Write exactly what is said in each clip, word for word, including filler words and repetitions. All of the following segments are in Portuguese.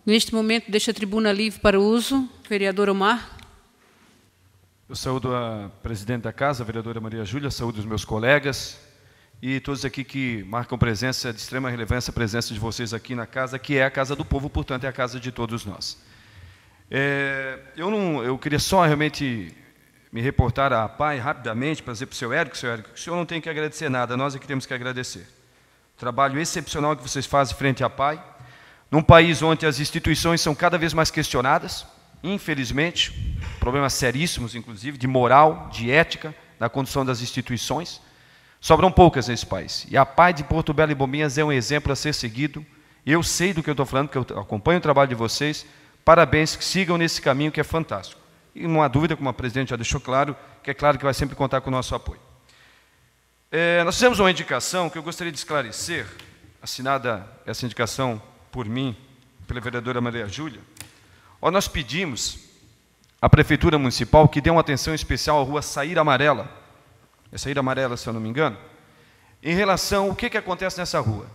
Neste momento, deixo a tribuna livre para o uso. Vereador Omar. Eu saúdo a presidente da Casa, a vereadora Maria Júlia, saúdo os meus colegas e todos aqui que marcam presença de extrema relevância, a presença de vocês aqui na Casa, que é a Casa do Povo, portanto, é a casa de todos nós. É, eu, não, eu queria só realmente me reportar à A P A I rapidamente, para dizer para o senhor Érico, senhor Érico, que o senhor não tem que agradecer nada, nós é que temos que agradecer. O trabalho excepcional que vocês fazem frente à A P A I, num país onde as instituições são cada vez mais questionadas, infelizmente, problemas seríssimos, inclusive, de moral, de ética, na condução das instituições, sobram poucas nesse país. E a P A I de Porto Belo e Bombinhas é um exemplo a ser seguido. Eu sei do que eu estou falando, porque eu acompanho o trabalho de vocês. Parabéns, que sigam nesse caminho que é fantástico. E não há dúvida, como a presidente já deixou claro, que é claro que vai sempre contar com o nosso apoio. É, nós fizemos uma indicação que eu gostaria de esclarecer, assinada essa indicação por mim, pela vereadora Maria Júlia. Ó, nós pedimos à Prefeitura Municipal que dê uma atenção especial à rua Saíra Amarela, é Saíra Amarela, se eu não me engano, em relação ao que, que acontece nessa rua.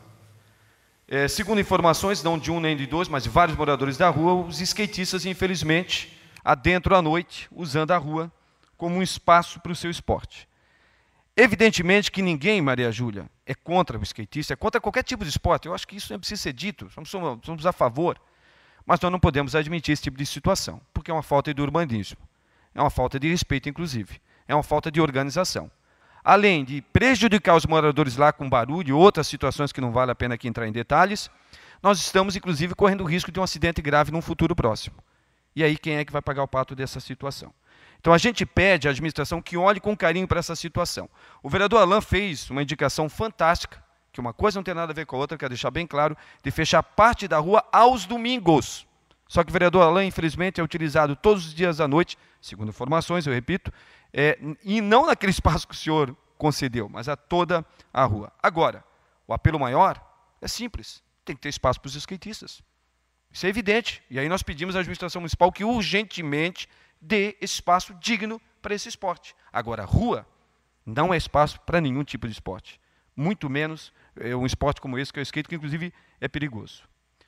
É, segundo informações, não de um nem de dois, mas de vários moradores da rua, os skatistas, infelizmente, adentram à noite, usando a rua como um espaço para o seu esporte. Evidentemente que ninguém, Maria Júlia, é contra o skatista, é contra qualquer tipo de esporte. Eu acho que isso não precisa ser dito, somos, somos a favor. Mas nós não podemos admitir esse tipo de situação, porque é uma falta de urbanismo, é uma falta de respeito, inclusive, é uma falta de organização. Além de prejudicar os moradores lá com barulho e outras situações que não vale a pena aqui entrar em detalhes, nós estamos, inclusive, correndo o risco de um acidente grave num futuro próximo. E aí quem é que vai pagar o pato dessa situação? Então a gente pede à administração que olhe com carinho para essa situação. O vereador Alain fez uma indicação fantástica, que uma coisa não tem nada a ver com a outra, quero deixar bem claro, de fechar parte da rua aos domingos. Só que o vereador Alain, infelizmente, é utilizado todos os dias à noite, segundo informações, eu repito, é, e não naquele espaço que o senhor concedeu, mas a toda a rua. Agora, o apelo maior é simples, tem que ter espaço para os skatistas. Isso é evidente. E aí nós pedimos à administração municipal que urgentemente dê espaço digno para esse esporte. Agora, a rua não é espaço para nenhum tipo de esporte. Muito menos é, um esporte como esse, que é o skate, que inclusive é perigoso.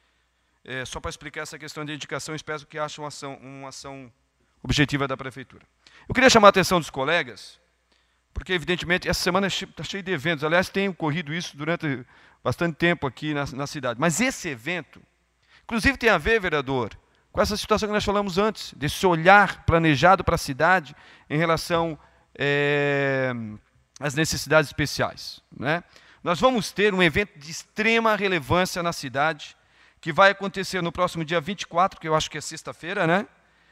É, só para explicar essa questão de indicação, espero que haja uma ação, uma ação objetiva da Prefeitura. Eu queria chamar a atenção dos colegas, porque, evidentemente, essa semana está cheia de eventos. Aliás, tem ocorrido isso durante bastante tempo aqui na, na cidade. Mas esse evento, inclusive, tem a ver, vereador, com essa situação que nós falamos antes, desse olhar planejado para a cidade em relação é, às necessidades especiais, né? Nós vamos ter um evento de extrema relevância na cidade, que vai acontecer no próximo dia vinte e quatro, que eu acho que é sexta-feira, né?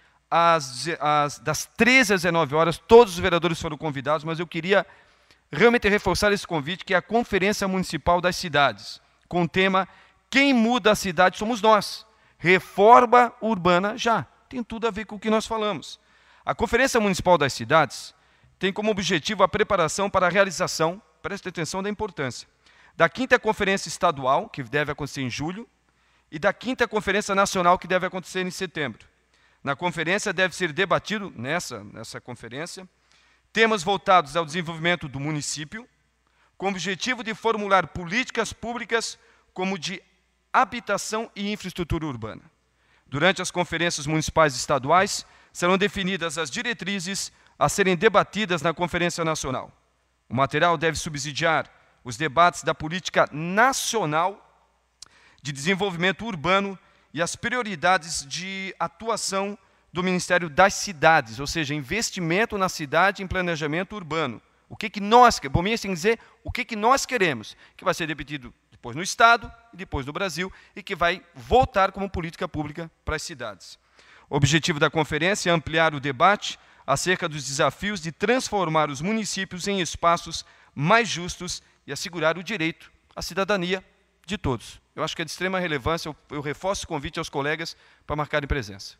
Às, às, das treze às dezenove horas, todos os vereadores foram convidados, mas eu queria realmente reforçar esse convite, que é a Conferência Municipal das Cidades, com o tema Quem Muda a Cidade Somos Nós. Reforma urbana já. Tem tudo a ver com o que nós falamos. A Conferência Municipal das Cidades tem como objetivo a preparação para a realização, preste atenção da importância, da quinta Conferência Estadual, que deve acontecer em julho, e da quinta Conferência Nacional, que deve acontecer em setembro. Na conferência deve ser debatido, nessa, nessa conferência, temas voltados ao desenvolvimento do município, com o objetivo de formular políticas públicas como de habitação e infraestrutura urbana. Durante as conferências municipais e estaduais, serão definidas as diretrizes a serem debatidas na Conferência Nacional. O material deve subsidiar os debates da política nacional de desenvolvimento urbano e as prioridades de atuação do Ministério das Cidades, ou seja, investimento na cidade em planejamento urbano. O que, que nós, Bombinhas tem que dizer o que, que nós queremos, que vai ser debatido depois no Estado e depois no Brasil, e que vai voltar como política pública para as cidades. O objetivo da conferência é ampliar o debate acerca dos desafios de transformar os municípios em espaços mais justos e assegurar o direito à cidadania de todos. Eu acho que é de extrema relevância, eu, eu reforço o convite aos colegas para marcarem presença.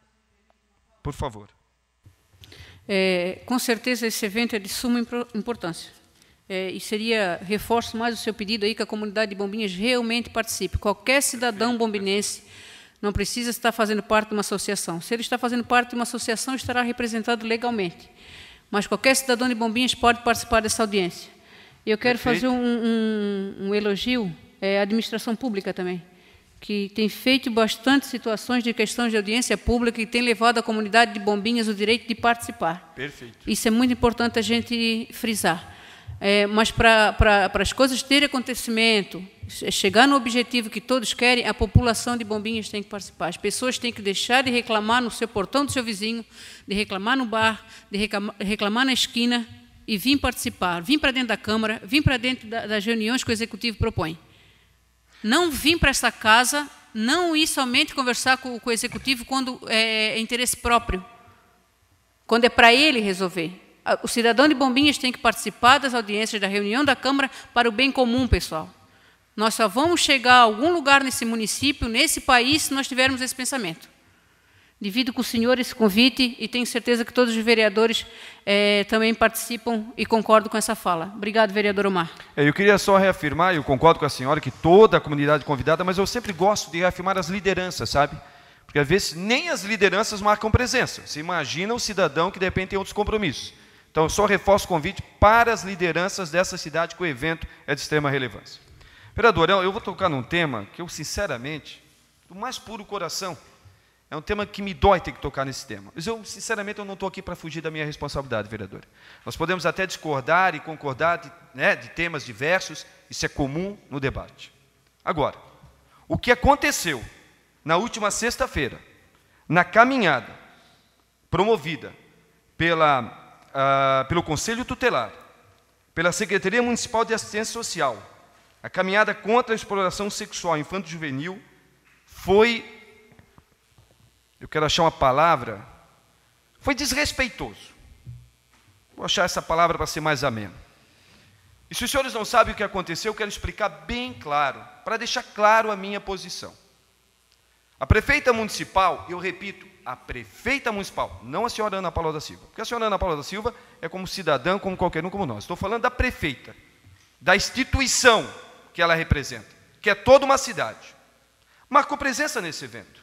Por favor. É, com certeza esse evento é de suma importância. É, e seria, reforço mais o seu pedido aí, que a comunidade de Bombinhas realmente participe. Qualquer cidadão bombinense não precisa estar fazendo parte de uma associação. Se ele está fazendo parte de uma associação, estará representado legalmente. Mas qualquer cidadão de Bombinhas pode participar dessa audiência. E eu quero Perfeito. fazer um, um, um elogio é, à administração pública também. que tem feito bastante situações de questões de audiência pública e tem levado a comunidade de Bombinhas o direito de participar. Perfeito. Isso é muito importante a gente frisar. É, mas para para as coisas terem acontecimento, chegar no objetivo que todos querem, a população de Bombinhas tem que participar. As pessoas têm que deixar de reclamar no seu portão do seu vizinho, de reclamar no bar, de reclamar, reclamar na esquina e vir participar, vir para dentro da Câmara, vir para dentro da, das reuniões que o Executivo propõe. Não vir para essa casa, não ir somente conversar com, com o Executivo quando é, é interesse próprio, quando é para ele resolver. O cidadão de Bombinhas tem que participar das audiências da reunião da Câmara para o bem comum, pessoal. Nós só vamos chegar a algum lugar nesse município, nesse país, se nós tivermos esse pensamento. Divido com o senhor esse convite e tenho certeza que todos os vereadores eh, também participam e concordam com essa fala. Obrigado, vereador Omar. Eu queria só reafirmar, eu concordo com a senhora, que toda a comunidade convidada, mas eu sempre gosto de reafirmar as lideranças, sabe? Porque às vezes nem as lideranças marcam presença. Você imagina o cidadão que de repente tem outros compromissos. Então, eu só reforço o convite para as lideranças dessa cidade, que o evento é de extrema relevância. Vereador, eu vou tocar num tema que eu, sinceramente, do mais puro coração, é um tema que me dói ter que tocar nesse tema. Mas eu, sinceramente, eu não estou aqui para fugir da minha responsabilidade, vereador. Nós podemos até discordar e concordar de, né, de temas diversos, isso é comum no debate. Agora, o que aconteceu na última sexta-feira, na caminhada promovida pela... Uh, pelo Conselho Tutelar, pela Secretaria Municipal de Assistência Social, a caminhada contra a exploração sexual infanto-juvenil foi, eu quero achar uma palavra, foi desrespeitoso. Vou achar essa palavra para ser mais ameno. E se os senhores não sabem o que aconteceu, eu quero explicar bem claro, para deixar claro a minha posição. A prefeita municipal, eu repito, a prefeita municipal, não a senhora Ana Paula da Silva, porque a senhora Ana Paula da Silva é como cidadã, como qualquer um como nós. Estou falando da prefeita, da instituição que ela representa, que é toda uma cidade. Marcou presença nesse evento,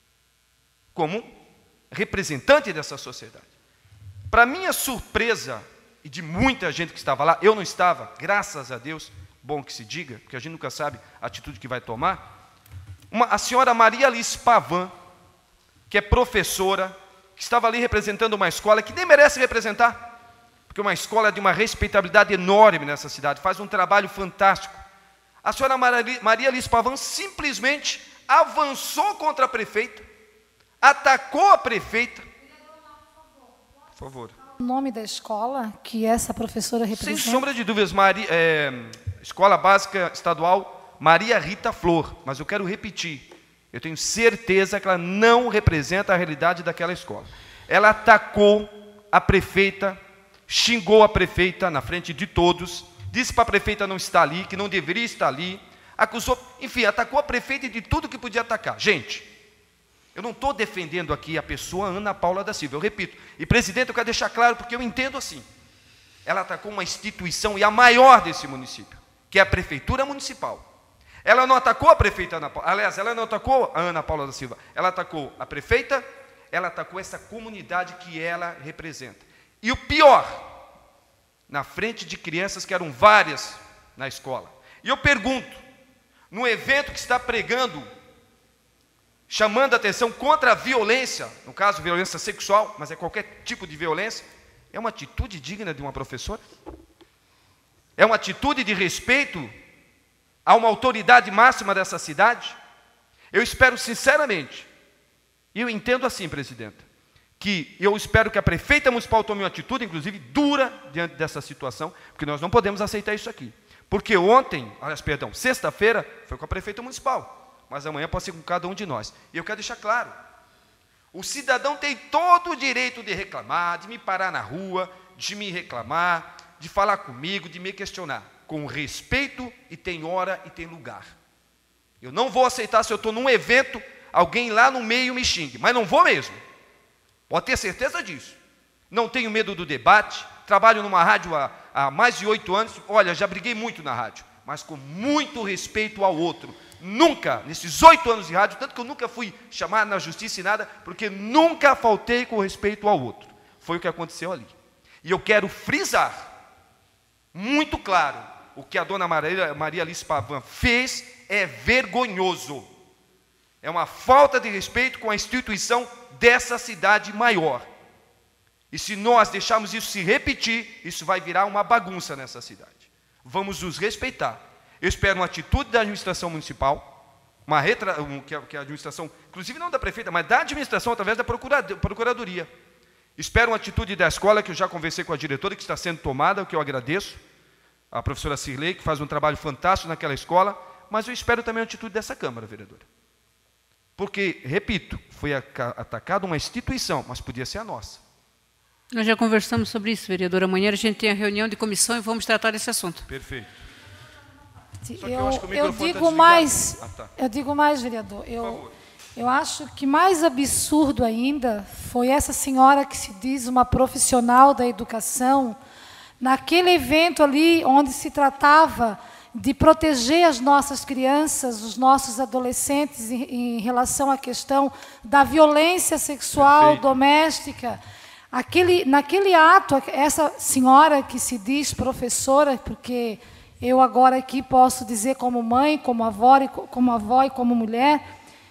como representante dessa sociedade. Para minha surpresa, e de muita gente que estava lá, eu não estava, graças a Deus, bom que se diga, porque a gente nunca sabe a atitude que vai tomar, uma, a senhora Maria Alice Pavan, que é professora, que estava ali representando uma escola que nem merece representar, porque uma escola de uma respeitabilidade enorme nessa cidade, faz um trabalho fantástico. A senhora Maria Alice Pavan simplesmente avançou contra a prefeita, atacou a prefeita. Por favor. O nome da escola que essa professora representa? Sem sombra de dúvidas, Maria, é, Escola Básica Estadual Maria Rita Flor, mas eu quero repetir. Eu tenho certeza que ela não representa a realidade daquela escola. Ela atacou a prefeita, xingou a prefeita na frente de todos, disse para a prefeita não estar ali, que não deveria estar ali, acusou, enfim, atacou a prefeita de tudo que podia atacar. Gente, eu não estou defendendo aqui a pessoa Ana Paula da Silva, eu repito, e presidente, eu quero deixar claro, porque eu entendo assim, ela atacou uma instituição, e a maior desse município, que é a Prefeitura Municipal. Ela não atacou a prefeita Ana Paula, aliás, ela não atacou a Ana Paula da Silva, ela atacou a prefeita, ela atacou essa comunidade que ela representa. E o pior, na frente de crianças que eram várias na escola. E eu pergunto, no evento que está pregando, chamando a atenção contra a violência, no caso violência sexual, mas é qualquer tipo de violência, é uma atitude digna de uma professora? É uma atitude de respeito a uma autoridade máxima dessa cidade? Eu espero sinceramente, e eu entendo assim, presidente, que eu espero que a prefeita municipal tome uma atitude, inclusive dura, diante dessa situação, porque nós não podemos aceitar isso aqui. Porque ontem, aliás, perdão, sexta-feira, foi com a prefeita municipal, mas amanhã pode ser com cada um de nós. E eu quero deixar claro, o cidadão tem todo o direito de reclamar, de me parar na rua, de me reclamar, de falar comigo, de me questionar, com respeito, e tem hora e tem lugar. Eu não vou aceitar, se eu estou num evento, alguém lá no meio me xingue, mas não vou mesmo. Pode ter certeza disso. Não tenho medo do debate, trabalho numa rádio há, há mais de oito anos, olha, já briguei muito na rádio, mas com muito respeito ao outro. Nunca, nesses oito anos de rádio, tanto que eu nunca fui chamado na justiça e nada, porque nunca faltei com respeito ao outro. Foi o que aconteceu ali. E eu quero frisar, muito claro, o que a dona Maria, Maria Alice Pavan fez é vergonhoso. É uma falta de respeito com a instituição dessa cidade maior. E se nós deixarmos isso se repetir, isso vai virar uma bagunça nessa cidade. Vamos nos respeitar. Eu espero uma atitude da administração municipal, uma retra, um, que, a, que a administração, inclusive não da prefeita, mas da administração através da procuradoria. Espero uma atitude da escola, que eu já conversei com a diretora, que está sendo tomada, o que eu agradeço. A professora Cirlei, que faz um trabalho fantástico naquela escola, mas eu espero também a atitude dessa Câmara, vereadora. Porque, repito, foi atacada uma instituição, mas podia ser a nossa. Nós já conversamos sobre isso, vereadora. Amanhã a gente tem a reunião de comissão e vamos tratar desse assunto. Perfeito. Eu, eu, eu digo tá mais, ah, tá. eu digo mais, vereador. Eu, eu acho que mais absurdo ainda foi essa senhora que se diz uma profissional da educação, naquele evento ali onde se tratava de proteger as nossas crianças, os nossos adolescentes em, em relação à questão da violência sexual Perfeito. doméstica. Aquele, naquele ato, essa senhora que se diz professora, porque eu agora aqui posso dizer como mãe, como avó, como avó e como mulher,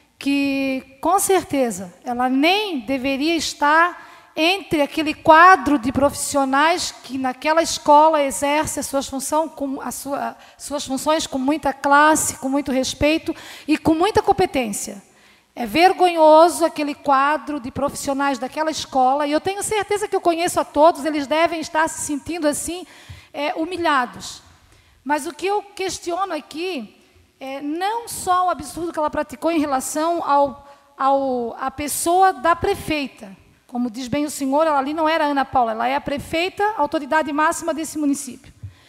que com certeza ela nem deveria estar entre aquele quadro de profissionais que naquela escola exerce as suas, função, com, a sua, suas funções com muita classe, com muito respeito e com muita competência. É vergonhoso aquele quadro de profissionais daquela escola, e eu tenho certeza que eu conheço a todos, eles devem estar se sentindo assim, é, humilhados. Mas o que eu questiono aqui é não só o absurdo que ela praticou em relação ao, ao, à pessoa da prefeita. Como diz bem o senhor, ela ali não era a Ana Paula, ela é a prefeita, a autoridade máxima desse município.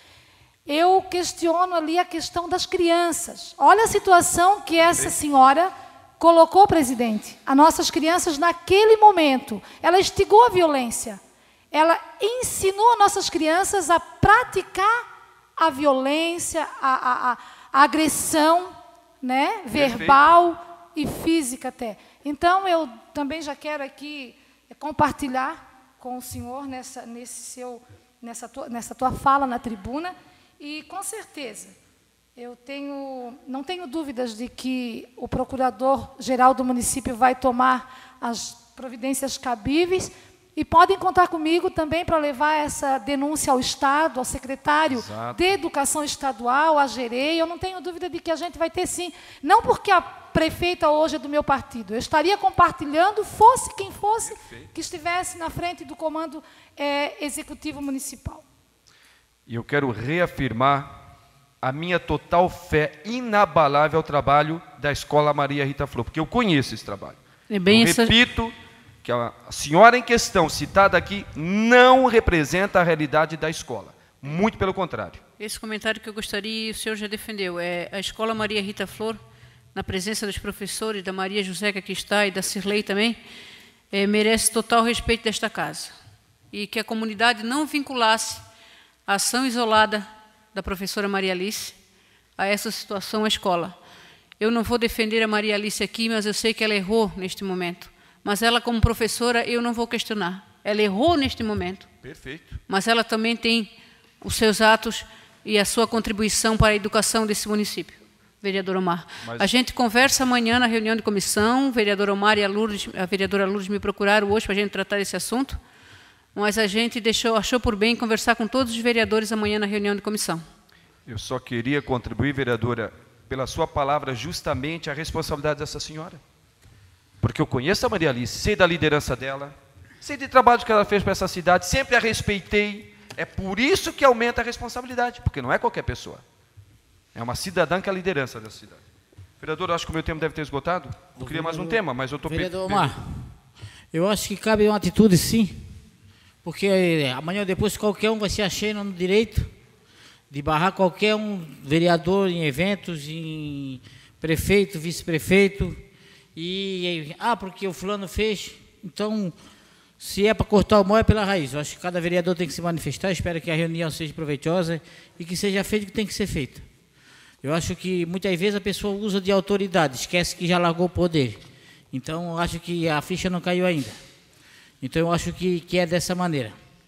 Eu questiono ali a questão das crianças. Olha a situação que essa senhora colocou, presidente. As nossas crianças, naquele momento, ela instigou a violência. Ela ensinou as nossas crianças a praticar a violência, a, a, a, a agressão, né, verbal e física até. Então, eu também já quero aqui compartilhar com o senhor nessa, nesse seu, nessa, tua, nessa tua fala na tribuna, e, com certeza, eu tenho, não tenho dúvidas de que o procurador-geral do município vai tomar as providências cabíveis, e podem contar comigo também para levar essa denúncia ao Estado, ao secretário Exato. de Educação Estadual, à Gerei. Eu não tenho dúvida de que a gente vai ter sim, não porque a prefeita hoje é do meu partido, eu estaria compartilhando, fosse quem fosse, Perfeito. que estivesse na frente do comando é, executivo municipal. E eu quero reafirmar a minha total fé inabalável ao trabalho da Escola Maria Rita Flor, porque eu conheço esse trabalho. É bem eu essa... repito... que a senhora em questão, citada aqui, não representa a realidade da escola. Muito pelo contrário. Esse comentário que eu gostaria, o senhor já defendeu, é a Escola Maria Rita Flor, na presença dos professores, da Maria José que aqui está, e da Cirlei também, é, merece total respeito desta casa. E que a comunidade não vinculasse a ação isolada da professora Maria Alice a essa situação à escola. Eu não vou defender a Maria Alice aqui, mas eu sei que ela errou neste momento. Mas ela, como professora, eu não vou questionar. Ela errou neste momento. Perfeito. Mas ela também tem os seus atos e a sua contribuição para a educação desse município, vereador Omar. Mas... a gente conversa amanhã na reunião de comissão, o vereador Omar e a, Lourdes, a vereadora Lourdes me procuraram hoje para a gente tratar desse assunto, mas a gente deixou, achou por bem conversar com todos os vereadores amanhã na reunião de comissão. Eu só queria contribuir, vereadora, pela sua palavra, justamente a responsabilidade dessa senhora. Porque eu conheço a Maria Alice, sei da liderança dela, sei do trabalho que ela fez para essa cidade, sempre a respeitei. É por isso que aumenta a responsabilidade, porque não é qualquer pessoa. É uma cidadã que é a liderança dessa cidade. Vereador, eu acho que o meu tempo deve ter esgotado. Eu queria mais um tema, mas eu estou... Vereador Omar, eu acho que cabe uma atitude sim, porque amanhã ou depois qualquer um vai se achando no direito de barrar qualquer um vereador em eventos, em prefeito, vice-prefeito, e, ah, porque o fulano fez, então, se é para cortar o mal, é pela raiz. Eu acho que cada vereador tem que se manifestar, espero que a reunião seja proveitosa e que seja feito o que tem que ser feito. Eu acho que, muitas vezes, a pessoa usa de autoridade, esquece que já largou o poder. Então, eu acho que a ficha não caiu ainda. Então, eu acho que, que é dessa maneira.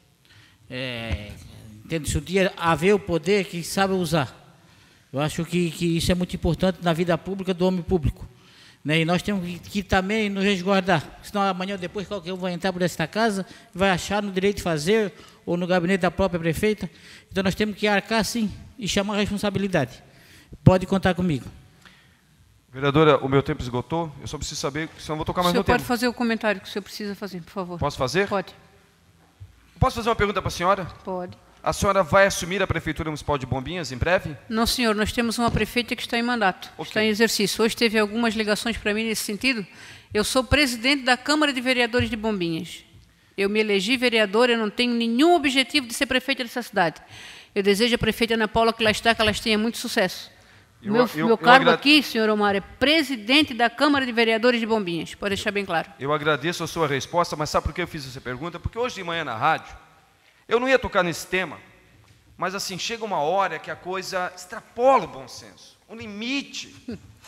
É, entende? Se o dia haver o poder, que sabe usar. Eu acho que, que isso é muito importante na vida pública do homem público. Né? E nós temos que, que também nos resguardar, senão amanhã ou depois qualquer um vai entrar por esta casa, vai achar no direito de fazer, ou no gabinete da própria prefeita. Então nós temos que arcar sim e chamar a responsabilidade. Pode contar comigo. Vereadora, o meu tempo esgotou, eu só preciso saber, senão vou tocar mais no tempo. O senhor pode fazer o comentário que o senhor precisa fazer, por favor. Posso fazer? Pode. Posso fazer uma pergunta para a senhora? Pode. A senhora vai assumir a Prefeitura Municipal de Bombinhas em breve? Não, senhor, nós temos uma prefeita que está em mandato, okay. Está em exercício. Hoje teve algumas ligações para mim nesse sentido. Eu sou presidente da Câmara de Vereadores de Bombinhas. Eu me elegi vereadora, eu não tenho nenhum objetivo de ser prefeita dessa cidade. Eu desejo a prefeita Ana Paula que lá está, que ela tenha muito sucesso. Eu, meu eu, meu cargo agrade... aqui, senhor Omar, é presidente da Câmara de Vereadores de Bombinhas, pode deixar bem claro. Eu agradeço a sua resposta, mas sabe por que eu fiz essa pergunta? Porque hoje de manhã na rádio, eu não ia tocar nesse tema, mas assim, chega uma hora que a coisa extrapola o bom senso, um limite.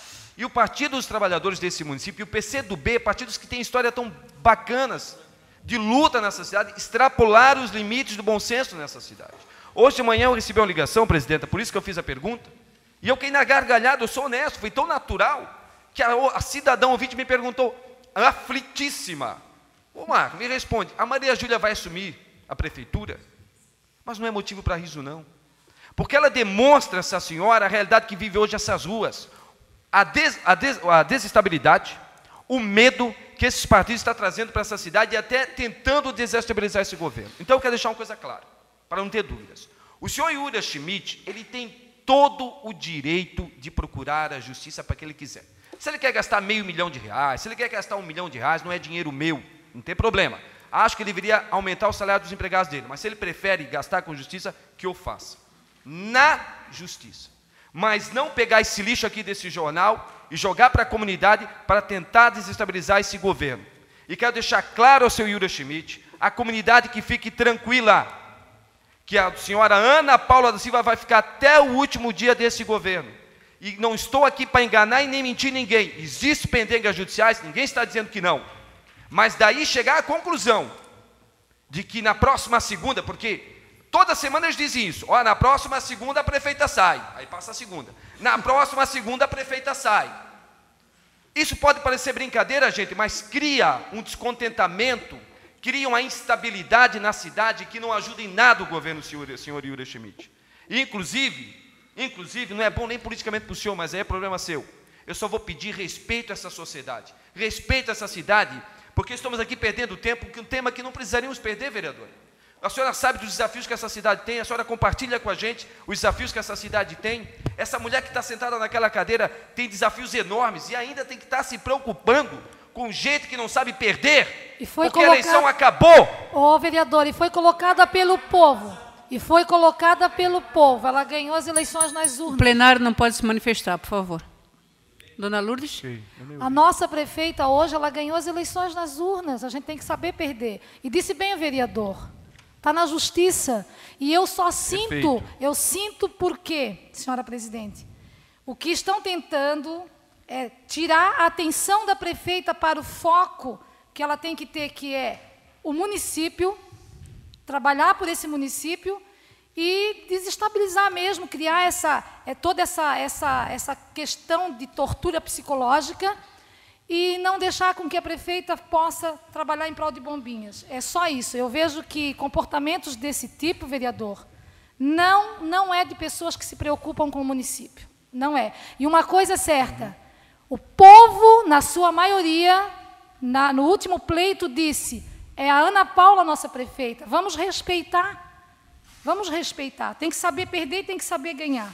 E o Partido dos Trabalhadores desse município, e o P C do B, partidos que têm história tão bacanas de luta nessa cidade, extrapolaram os limites do bom senso nessa cidade. Hoje de manhã eu recebi uma ligação, presidenta, por isso que eu fiz a pergunta, e eu fiquei na gargalhada, eu sou honesto, foi tão natural, que a, a cidadã ouvinte me perguntou, aflitíssima, ô Marco, me responde, a Maria Júlia vai assumir a prefeitura? Mas não é motivo para riso, não. Porque ela demonstra, essa senhora, a realidade que vive hoje essas ruas. A, des, a, des, a desestabilidade, o medo que esses partidos estão trazendo para essa cidade e até tentando desestabilizar esse governo. Então, eu quero deixar uma coisa clara, para não ter dúvidas. O senhor Yura Schmidt, ele tem todo o direito de procurar a justiça para que ele quiser. Se ele quer gastar meio milhão de reais, se ele quer gastar um milhão de reais, não é dinheiro meu, não tem problema. Acho que ele deveria aumentar o salário dos empregados dele, mas se ele prefere gastar com justiça, que eu faça. Na justiça. Mas não pegar esse lixo aqui desse jornal e jogar para a comunidade para tentar desestabilizar esse governo. E quero deixar claro ao seu Yura Schmidt, a comunidade que fique tranquila, que a senhora Ana Paula da Silva vai ficar até o último dia desse governo. E não estou aqui para enganar e nem mentir ninguém. Existem pendengas judiciais, ninguém está dizendo que não. Mas daí chegar à conclusão de que na próxima segunda, porque toda semana eles dizem isso, ó, na próxima segunda a prefeita sai, aí passa a segunda, na próxima segunda a prefeita sai. Isso pode parecer brincadeira, gente, mas cria um descontentamento, cria uma instabilidade na cidade que não ajuda em nada o governo, senhor, senhor Yura Schmidt. E, inclusive, inclusive, não é bom nem politicamente para o senhor, mas é problema seu. Eu só vou pedir respeito a essa sociedade, respeito a essa cidade, porque estamos aqui perdendo tempo, que um tema que não precisaríamos perder, vereador. A senhora sabe dos desafios que essa cidade tem, a senhora compartilha com a gente os desafios que essa cidade tem. Essa mulher que está sentada naquela cadeira tem desafios enormes e ainda tem que estar se preocupando com gente que não sabe perder, e foi porque colocada... a eleição acabou. Ô, vereador, e foi colocada pelo povo. E foi colocada pelo povo. Ela ganhou as eleições nas urnas. O plenário não pode se manifestar, por favor. Dona Lourdes? Sim, a nossa prefeita hoje, ela ganhou as eleições nas urnas. A gente tem que saber perder. E disse bem o vereador, está na justiça. E eu só sinto, Perfeito. eu sinto por quê, senhora presidente? O que estão tentando é tirar a atenção da prefeita para o foco que ela tem que ter, que é o município, trabalhar por esse município e desestabilizar mesmo, criar essa, é, toda essa, essa, essa questão de tortura psicológica e não deixar com que a prefeita possa trabalhar em prol de Bombinhas. É só isso. Eu vejo que comportamentos desse tipo, vereador, não, não é de pessoas que se preocupam com o município. Não é. E uma coisa é certa, o povo, na sua maioria, na, no último pleito, disse, é a Ana Paula, nossa prefeita, vamos respeitar. Vamos respeitar. Tem que saber perder e tem que saber ganhar.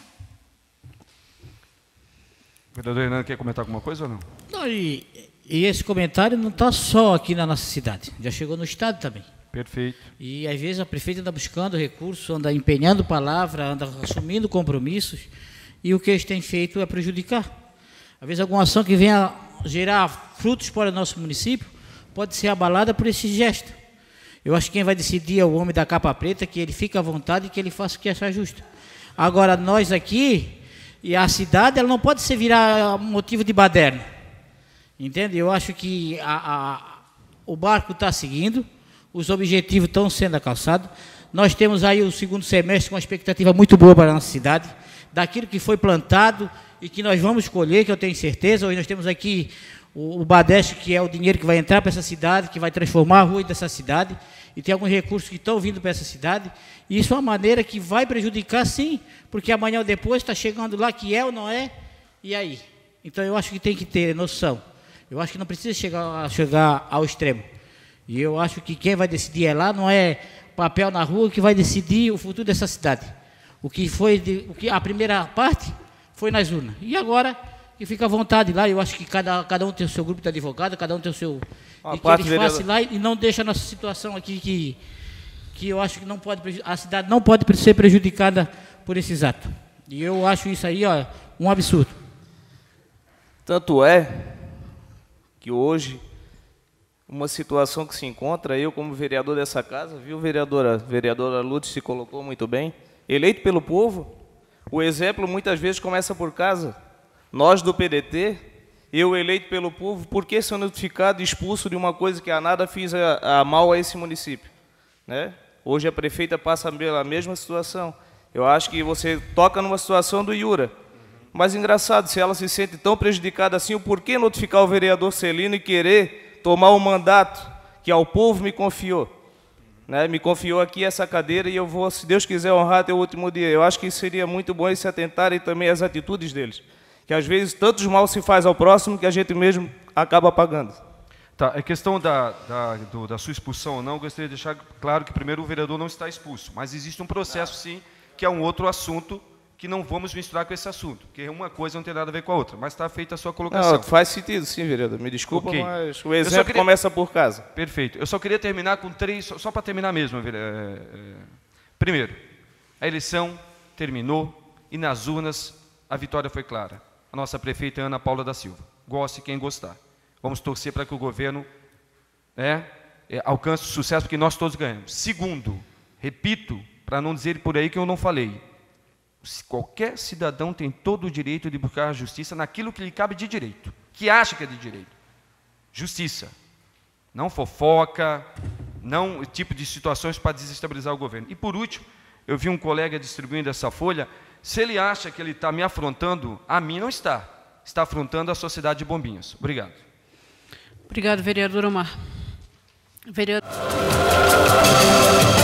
O vereador Hernando quer comentar alguma coisa ou não? Não, e, e esse comentário não está só aqui na nossa cidade, já chegou no estado também. Perfeito. E às vezes a prefeita anda buscando recursos, anda empenhando palavra, anda assumindo compromissos, e o que eles têm feito é prejudicar. Às vezes alguma ação que venha gerar frutos para o nosso município pode ser abalada por esse gesto. Eu acho que quem vai decidir é o homem da capa preta, que ele fique à vontade e que ele faça o que achar justo. Agora, nós aqui, e a cidade, ela não pode se virar motivo de baderna. Entende? Eu acho que a, a, o barco está seguindo, os objetivos estão sendo alcançados. Nós temos aí o segundo semestre com uma expectativa muito boa para a nossa cidade, daquilo que foi plantado e que nós vamos colher, que eu tenho certeza. Hoje nós temos aqui o, o Badeste, que é o dinheiro que vai entrar para essa cidade, que vai transformar a rua dessa cidade, e tem alguns recursos que estão vindo para essa cidade. E isso é uma maneira que vai prejudicar, sim, porque amanhã ou depois está chegando lá que é ou não é, e aí? Então eu acho que tem que ter noção. Eu acho que não precisa chegar, chegar ao extremo. E eu acho que quem vai decidir é lá, não é papel na rua que vai decidir o futuro dessa cidade. O que foi, de, o que a primeira parte foi nas urnas. E agora, que fica à vontade lá, eu acho que cada, cada um tem o seu grupo de advogado, cada um tem o seu... Uma e que parte eles façam lá e não deixa a nossa situação aqui, que, que eu acho que não pode, a cidade não pode ser prejudicada por esses atos. E eu acho isso aí, ó, um absurdo. Tanto é que hoje, uma situação que se encontra, eu como vereador dessa casa, viu, vereadora, vereadora Lourdes se colocou muito bem, eleito pelo povo, o exemplo muitas vezes começa por casa. Nós do P D T, eu eleito pelo povo, por que ser notificado e expulso de uma coisa que a nada fiz a, a mal a esse município? Né? Hoje a prefeita passa pela mesma situação. Eu acho que você toca numa situação do Iura. Mas engraçado, se ela se sente tão prejudicada assim, o porquê notificar o vereador Celino e querer tomar o mandato que ao povo me confiou? Né? Me confiou aqui essa cadeira e eu vou, se Deus quiser, honrar até o último dia. Eu acho que seria muito bom eles se atentarem também às atitudes deles. Que às vezes tantos mal se faz ao próximo que a gente mesmo acaba pagando. Tá, a questão da, da, do, da sua expulsão ou não, eu gostaria de deixar claro que primeiro o vereador não está expulso, mas existe um processo sim, que é um outro assunto, que não vamos misturar com esse assunto, porque uma coisa não tem nada a ver com a outra, mas está feita a sua colocação. Não, faz sentido sim, vereador, me desculpa, okay. Mas o exemplo queria... começa por casa. Perfeito, eu só queria terminar com três, só, só para terminar mesmo. É, é... Primeiro, a eleição terminou e nas urnas a vitória foi clara. A nossa prefeita é Ana Paula da Silva, goste quem gostar. Vamos torcer para que o governo né, é, alcance o sucesso, porque nós todos ganhamos. Segundo, repito, para não dizer por aí que eu não falei, qualquer cidadão tem todo o direito de buscar a justiça naquilo que lhe cabe de direito, que acha que é de direito. Justiça. Não fofoca, não tipo de situações para desestabilizar o governo. E por último, eu vi um colega distribuindo essa folha, se ele acha que ele está me afrontando, a mim não está. Está afrontando a sociedade de Bombinhas. Obrigado. Obrigado, vereador Omar. Vereador...